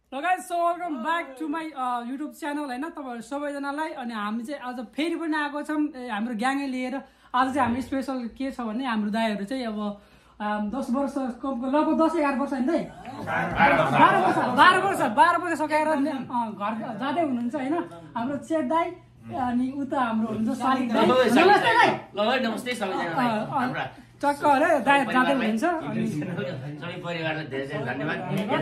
Guys so welcome back to my YouTube channel होइन तपाईँहरू सबैजनालाई। अनि हामी चाहिँ आज फेरि पनि आएको छौँ हाम्रो ग्याङै लिएर। आज चाहिँ हाम्रो स्पेसल के छ भने हाम्रो दाइहरू चाहिँ अब 10 वर्ष लगभग 10-11 वर्ष होइन 12 वर्ष सकाएर घर जाँदै हुनुहुन्छ होइन हाम्रो चेत दाई। अनि उता हाम्रो हुनुहुन्छ सालिक दाई। नमस्ते सबैजना। चक्क अरे दाइहरू जाँदै हुनुहुन्छ। सबै परिवारलाई धेरै धेरै धन्यवाद।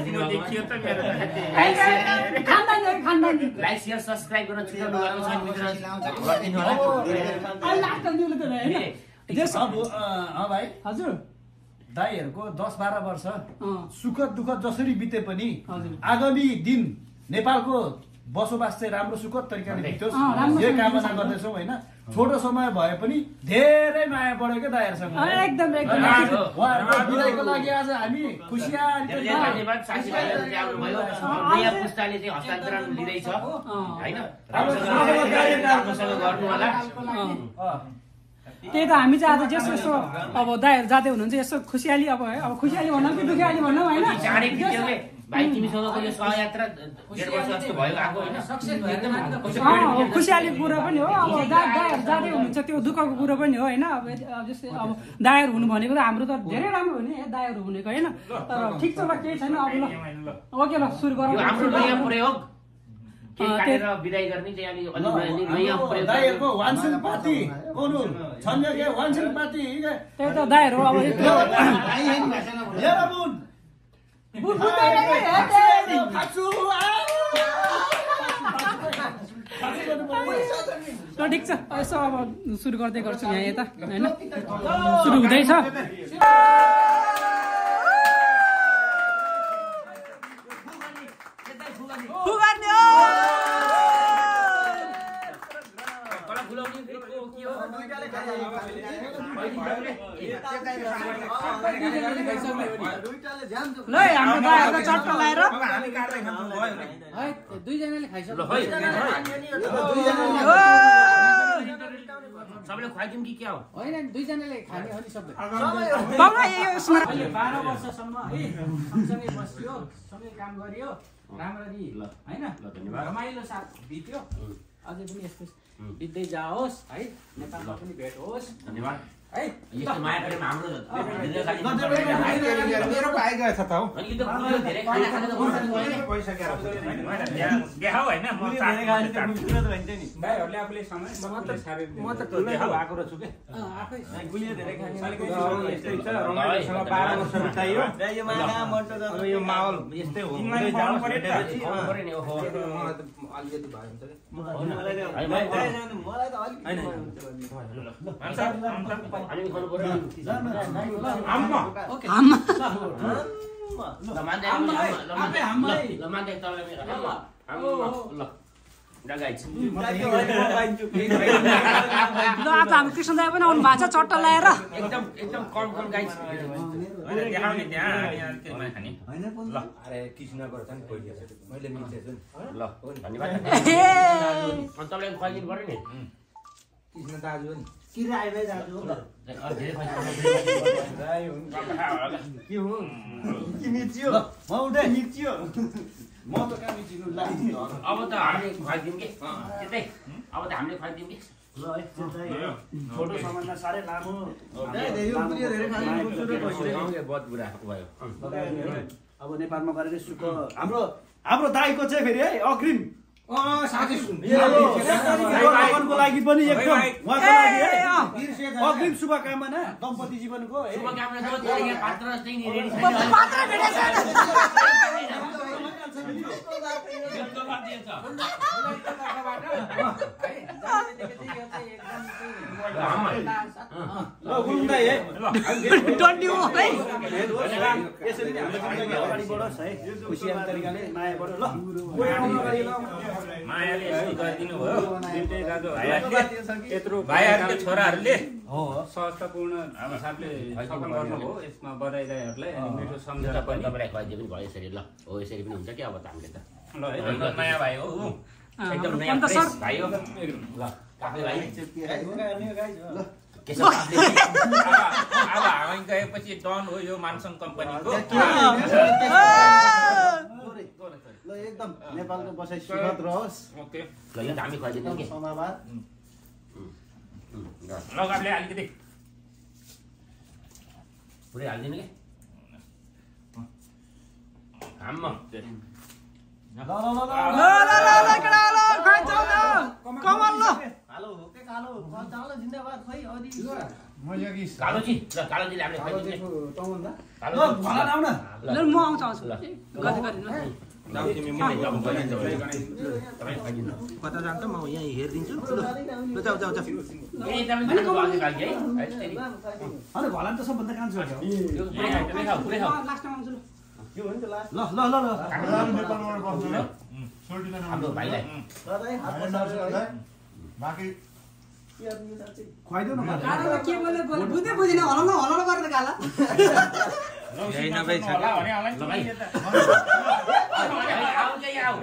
लाइक शेयर सब्स्क्राइब गर्न छुटाउनु भएको छ गरिदिनु होला। भाइ हजुर दाइहरूको 10-12 वर्ष सुख दुःख जसरी बिते पनि आगामी दिन नेपालको बसोबास चाहिँ राम्रो सुखद तरिकाले बितोस् यही कामना गर्दैछौँ होइन। छोटो समय भए पनि धेरै माया बढ्यो क्या दाइहरूसँग। एकदम उहाँहरूको बिदाईको लागि आज हामी खुसियाली धन्यवाद। साथीभाइहरू चाहिँ आउनुभयो। नयाँ पुस्ताले चाहिँ हस्तान्तरण लिँदैछ होइन, राम्रोसँग गर्नु होला। त्यही त हामी चाहिँ आज जस्तो यसो अब दाइहरू जाँदै हुनुहुन्छ यसो खुसियाली अब खुसियाली भनौँ कि दुखियाली भनौँ होइन। चाँडै बित्यो भाइ तिमीसँगको यो सहयात्रा 1.5 वर्ष जस्तो भयो आएको होइन। खुसियाली कुरा पनि हो। अब दाइहरू जाँदै हुनुहुन्छ त्यो दुःखको कुरो पनि हो होइन। अब जस्तै अब दाइहरू हुनु भनेको त हाम्रो त धेरै राम्रो हो नि दाइहरू हुनेको होइन। तर ठिक छ ल केही छैन। अब ल ओके ल सुरु गरौँ। हाम्रो नयाँ प्रयोग काटेर बिदाई गर्ने चाहिँ अलि नयाँ प्रयोग दाइहरूको वानसिङ पार्टी कोनु छन् के वानसिङ पार्टी त्यही त दाइहरू अब ठिक छ यसो अब सुरु गर्दै गर्छु यहाँ यता होइन। सुरु हुँदैछ। ल हाम्रो दाइहरुको चट्टा लाएर दुईजनाले खाइसक्यो। सबैले खुवाइदिउँ कि क्या हो? होइन दुईजनाले खाने हो नि सबै। अहिले 12 वर्षसम्म है सँगसँगै बस्यो सँगै काम गरियो राम्ररी होइन रमाइलो साथ बित्यो। अझै पनि यस्तो बित्दै जाओस् है नेपालमा पनि भेट होस्। धन्यवाद है यस्तो माया प्रेम हाम्रो मेरो पाइ गएछ त हौ अनि यो त धेरै खाना खाने त पैसा क्या देखाउ हैन म धेरै खाने त मुस्किल त भन्छ नि भाइहरुले आफूले समय म त ठुलै भएको रहेछु के आफै गुलियो धेरै खाने यस्तै छ रमाइलोसँग 12 वर्ष बिताइयो यो मागा मन्टो अब यो माहौल यस्तै हुँदै जानु पर्यो नि ओहो अलिकति भयो हुन्छ मलाई त अलिक हामी खानु पर्यो आम्मा ओके आम्मा ल मान्दै ल मान्दै तलले मेरो ल गाइस ल आज हामी कृष्ण दाइ पनि आउनु भएको छ चट्टा ल्याएर एकदम कम गाइस देखाउने त्यहाँ के माया खाने ल अरे कृष्णको चाहिँ पहिलो मैले मिल्दैछु ल धन्यवाद। अनि तपाईले खुवाइदिनु पर्यो नि कृष्ण दाजु नि धेरै के हो कि मिच्यो म उठे मिच्यो म त कहाँ मिच्नु लाग्यो अब त हामीले खुवाइदिउँ कि त्यतै अब त हामीले खुवाइदिउँ कि ल है छोटो समयमा साह्रै लामो यो पुलियो धेरै खानु बहुत बुरा भयो। अब नेपालमा गरेर सुख हाम्रो दाइको चाहिँ फेरि है अग्रिम को लागि पनि एकदम उहाँको लागि है अग्रिम शुभकामना दम्पति जीवनको शुभकामना छ तर यहाँ पात्र चाहिँ रेडी छैन। पात्र भेटेछ डन्डी हो है यसरी नै हाम्रो जिन्दगी अगाडि बढोस् है खुसियाली तरिकाले माया बढो ल मायाले यस्तो गरिदिनु भयो दुईटै दाजुभाइहरूले यत्रो भाइहरूले छोराहरूले सहजतापूर्ण हिसाबले सफल गर्नुभयो। यसमा बधाई दाइहरूलाई अनि मिठो सम्झना पनि तपाईलाई खुवाइदिए पनि भयो यसरी ल हो यसरी पनि हुन्छ कि अब त हामीले त ल एकदम नयाँ भाइ हो एकदम नयाँ फ्रेस भाइ हो। ल काफे भाइ के छ अब हामी गएपछि डन हो यो मानसन कम्पनीको ल एकदम नेपालको बसाइ सुखद रहोस्। ओके ल यो हामी खुवाइदिनु के समाबार लगाले अलिकति पुरै हाल्दिनु के आम्म कालो हो के कालो चालो जिन्दाबाद खै अदि कालोजी ल कालोजीले हामीले खुवाइदिनु ल भला आउन ल म आउँछु गति गरिनु कता जान्छ म यहाँ हेरिदिन्छु ल जाऊ जाऊ जाऊ ए तपाईले खानु बाँकी है अरे भला त सबभन्दा कान्छो हो यो पुरै खाऊ पुरै खाऊ लास्टमा आउँछु ल यो हो नि त लास्ट ल ल ल नेपालबाट बस्नु ल सोल्टिना हाम्रो भाइलाई दादा हात बसाएर बाँकी खुवाइदेऊ न काला के बोले बुझ्दै बुझिन हलल गरेर काला यही नभई छ होला भने होला ल भाइ आऊ चाहिँ आऊ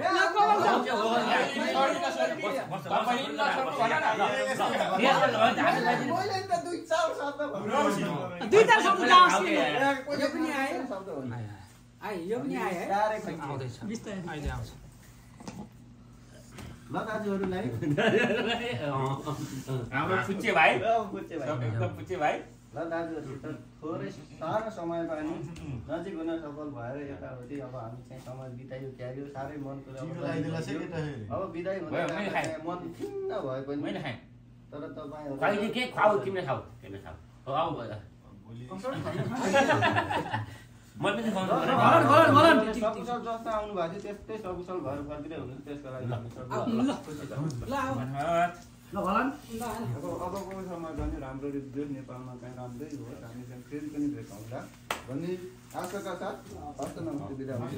मैले त दुई चार शब्द भन्नु दुई चार शब्द जाओस् यो पनि आयो आइ यो पनि आयो है डाइरेक्ट आउँदैछ बिस्तारै अहिले आउँछ ल दाजुहरूलाई हाम्रो पुच्चे भाइ बुझ्चे भाइ एकदम पुच्चे भाइ ल दाजुहरूसित थोरै सानो समय पनि नजिक हुन सफल भएर यताउति अब हामी चाहिँ समय बितायो क्यारियो साह्रै मन अब बिदाई हुँदा मन खिन्न भए पनि मैले खाएँ तर तपाईँहरू कहिले के खाऊ तिमीले खाऊ तिमीले खाऊ हो आऊ भयो म पनि खाउँ सकुशल जस्तो आउनु भएको थियो त्यस्तै सकुशल घर फर्किँदै हुनुहुन्छ त्यसको लागि ल भलन अबको समय पनि राम्ररी देश नेपालमा चाहिँ राम्रै हो हामी चाहिँ फेरि पनि भेटौँला भन्ने आशाका साथ हस्त नमस्ते बिदा हुन्छ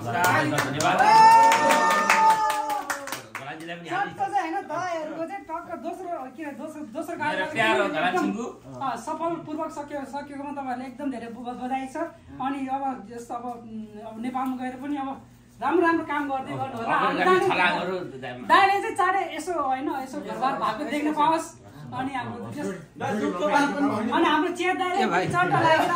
सफलपूर्वक सकेकोमा तपाईँहरूले एकदम धेरै बधाई छ अनि अब जस्तो अब नेपालमा गएर पनि अब राम्रो राम्रो काम गर्दै गर्नु होला दाइले चाहिँ चाँडै यसो होइन यसो घरबार भएको देख्न पाओस् अनि हाम्रो चेत दाइले चट्टा लागेर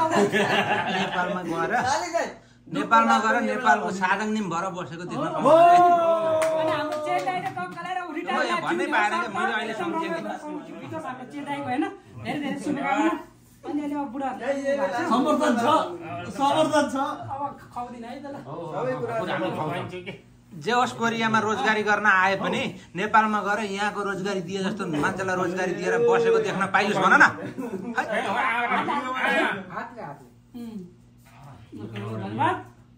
नेपालमा गएर नेपालको सादङनिम भएर बसेको देख्न अनि हाम्रो चेत दाइले टक्क लगाएर रिटायर भन्नै पाएन कि मैले अहिले सम्झेँ हाम्रो चेत दाइको होइन धेरै धेरै शुभकामना अनि अहिले अब बुढाहरूले समर्थन छ अब खुवाउँदिन है त ल जे होस् कोरियामा रोजगारी गर्न आए पनि नेपालमा गएर यहाँको रोजगारी दिए जस्तो मान्छेलाई रोजगारी दिएर बसेको देख्न पाइयोस् भन न धन्यवाद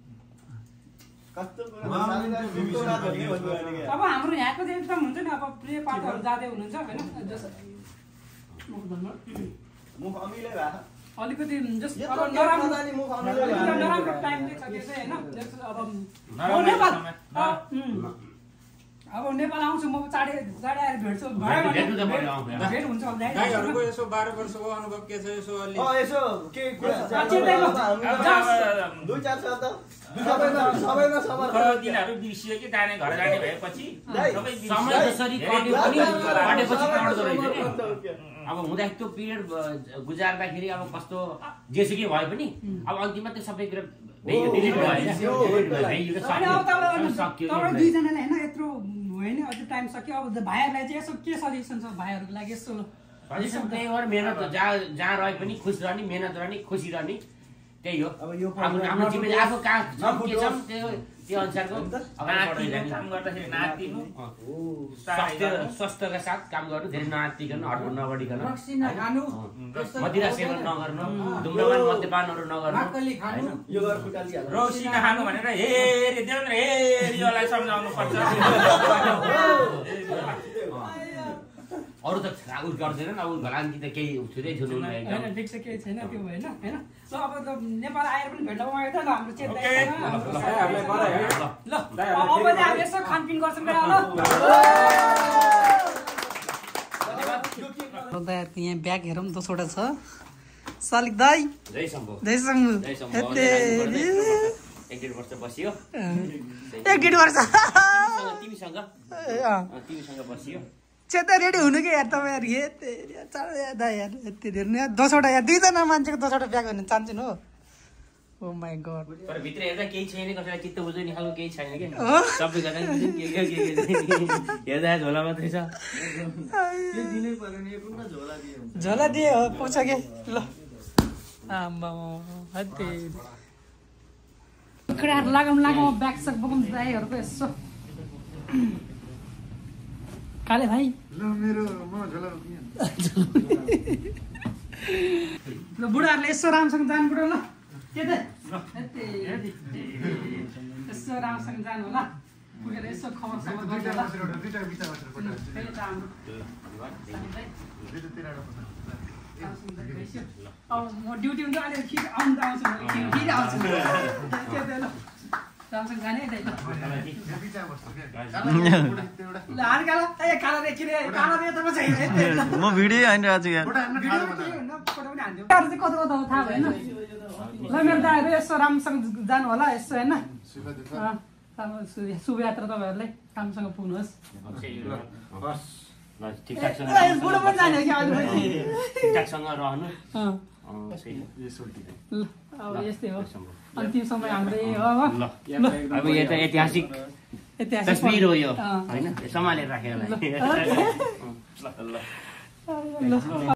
अब हाम्रो यहाँको चाहिँ एकदम हुन्छ नि अब प्रिय पात्रहरू जाँदै हुनुहुन्छ होइन मुख अमिलै भएको अलिकति अब नराम्रो टाइम चाहिँ छ त्यो चाहिँ होइन अब नेपाल आउँछु म चाँडै आएर भेट्छु भेट हुन्छ दाइहरुको यसो 12 वर्षको अनुभव के छ यसो अलि यसो के कुरा दुई चार शब्द सबैमा समान दिनहरु बिर्सियो कि जाने घर जाने भएपछि समय जसरी कट्यो पनि कटेपछि कट्दो रहेछ नि अब हुँदा त्यो पिरियड गुजार्दाखेरि अब कस्तो जेसुकै भए पनि अब अन्तिममा त्यो सबै कुरा डिलिट भयो दुईजनाले होइन यत्रो होइन अझ टाइम सक्यो अब भाइहरूलाई चाहिँ यसो के सजेसन छ भाइहरूको लागि यसो त्यही हो मेहनत जहाँ रहे पनि खुसी रहने मेहनत रहने खुसी रहने त्यही हो हाम्रो जिम्मेवारी आफू कहाँ के छ त्यो अनुसारको काम गर्दाखेरि नातिनु स्वास्थ्यका साथ काम गर्नु धेरै नआत्तिकन हडबड नबढिकन मदिरा सेवन नगर्नु धुम्रपान मद्यपानहरू नगर्नु रौसी नखानु भनेर हेरी देउन हेरीलाई सम्झाउनु पर्छ अरू त उ गर्दैनन् अब घलान्ती त केही छुदै छुनु केही छैन त्यो होइन होइन ल अब त नेपाल आएर पनि भेट्न पाएको थियो ल हाम्रो चेतना ल अब चाहिँ यसो खानपिन गर्छौँ ल यहाँ ब्याग हेरौँ 2वटा छ सालिक दाइ जय शम्भु एक डेढ वर्ष बसियो तिमीसँग बसियो चेता रेडी हुनु कि यार तपाईँहरू यार 10वटा यार 2वटा यार 2जना मान्छेको 10वटा ब्याग भने चाहन्छु हो ओ माई गॉड तर भित्र हेर्दा केही छैन कसैलाई चित्त बुझ्ने नि खालको केही छैन के अँ? सबैजना के हेर्दा झोला मात्रै छ झोला दिए हो पुग्छ के ल आम्मा हत्ते क्रयार लागौँ ब्याग सक बोकौँ दाइहरूको यसो काले भाइ ल मेरो म झोला ल बुढाहरूले यसो राम्रोसँग जानु बुढो ल के त यसो राम्रोसँग जानु होला पुगेर यसो खबर सबर गर्नु होला दुईटा बिचा बसेर फेरि त हाम्रो साथीभाइ अब म ड्युटीमा चाहिँ अलिक फेरि आउनु आउँछु फेरि आउँछु राम्रोसँग जाने है ल हात काला ए काला रे के रे काला रे त म छैन म भिडियो हानिरहेको छु यहाँ कता कता थाहा भएन ल मेरो दाइहरू यसो राम्रोसँग जानु होला यसो होइन शुभ यात्रा तपाईँहरूलाई राम्रोसँग पुग्नुहोस् ठिकठाकसँग बुढो पनि जाने कि अहिले ठिकठाकसँग रहनु ल अब यस्तै हो अन्तिम समय हाम्रै हो अब यो त ऐतिहासिक ऐतिहासिक तस्बिर हो यो होइन सम्हालेर राखेर